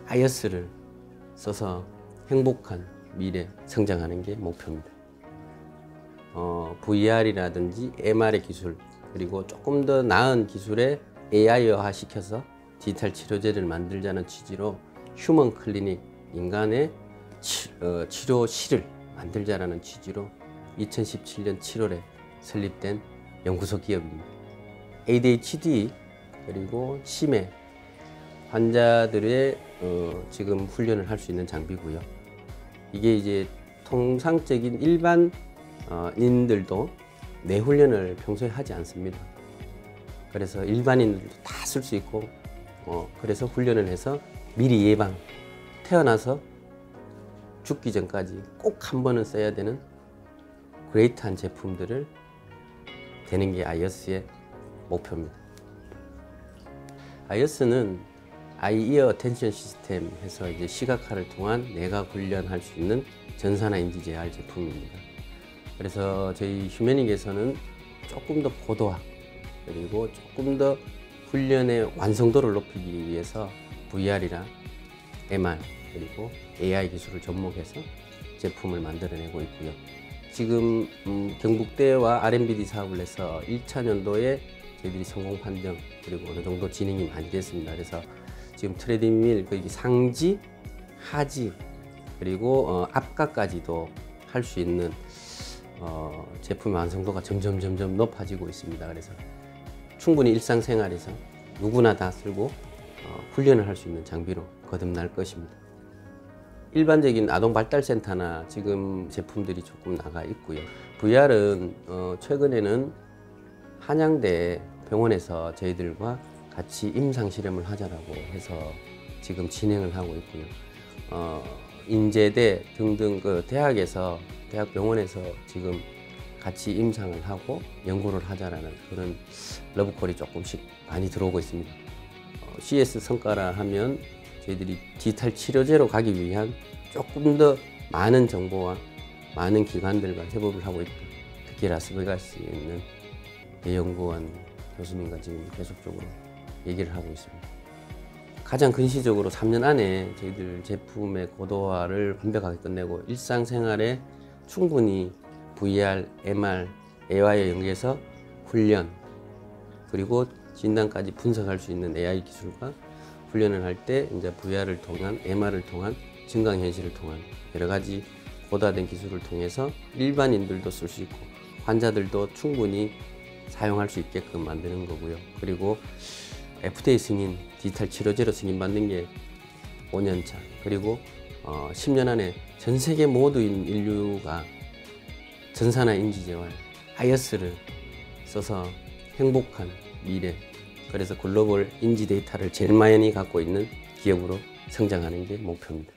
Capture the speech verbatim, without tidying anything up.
아이오에스를 써서 행복한 미래 성장하는 게 목표입니다. 어, 브이알이라든지 엠알의 기술, 그리고 조금 더 나은 기술에 에이아이화 시켜서 디지털 치료제를 만들자는 취지로 휴먼 클리닉, 인간의 치, 어, 치료실을 만들자라는 취지로 이천십칠 년 칠월에 설립된 연구소 기업입니다. 에이디에이치디 그리고 치매 환자들의 어, 지금 훈련을 할 수 있는 장비고요. 이게 이제 통상적인 일반 어, 인들도 뇌 훈련을 평소에 하지 않습니다. 그래서 일반인들도 다 쓸 수 있고 어, 그래서 훈련을 해서 미리 예방, 태어나서 죽기 전까지 꼭 한 번은 써야 되는 그레이트한 제품들을 되는 게 아이오에스의 목표입니다. 아이오에스는 아이 이어 어텐션 시스템 해서 이제 시각화를 통한 내각 훈련할 수 있는 전산화 인지 제어할 제품입니다. 그래서 저희 휴메닉에서는 조금 더 고도화 그리고 조금 더 훈련의 완성도를 높이기 위해서 브이알이랑 엠알 그리고 에이아이 기술을 접목해서 제품을 만들어내고 있고요. 지금 음, 경북대와 알앤비디 사업을 해서 일 차 년도에 저희들이 성공 판정 그리고 어느 정도 진행이 많이 됐습니다. 그래서 지금 트레드밀 거기 상지, 하지 그리고 어, 앞가까지도 할 수 있는 어, 제품의 완성도가 점점 점점 높아지고 있습니다. 그래서 충분히 일상생활에서 누구나 다 쓰고 어, 훈련을 할 수 있는 장비로 거듭날 것입니다. 일반적인 아동발달센터나 지금 제품들이 조금 나가 있고요. 브이알은 어, 최근에는 한양대 병원에서 저희들과 같이 임상 실험을 하자라고 해서 지금 진행을 하고 있고요. 어, 인제대 등등 그 대학에서 대학 병원에서 지금 같이 임상을 하고 연구를 하자라는 그런 러브콜이 조금씩 많이 들어오고 있습니다. 어, 씨에스 성과라 하면 저희들이 디지털 치료제로 가기 위한 조금 더 많은 정보와 많은 기관들과 협업을 하고 있다. 특히 라스베가스에 있는 대연구원 교수님과 지금 계속적으로 얘기를 하고 있습니다. 가장 근시적으로 삼 년 안에 저희들 제품의 고도화를 완벽하게 끝내고 일상생활에 충분히 브이알, 엠알, 에이아이에 연계해서 훈련 그리고 진단까지 분석할 수 있는 에이아이 기술과 훈련을 할 때 이제 브이알을 통한 엠알을 통한 증강현실을 통한 여러 가지 고도화된 기술을 통해서 일반인들도 쓸 수 있고 환자들도 충분히 사용할 수 있게끔 만드는 거고요. 그리고 에프디에이 승인, 디지털 치료제로 승인받는 게 오 년 차 그리고 어, 십 년 안에 전 세계 모두인 인류가 전산화 인지재활 아이오에스를 써서 행복한 미래 그래서 글로벌 인지 데이터를 제일 많이 갖고 있는 기업으로 성장하는 게 목표입니다.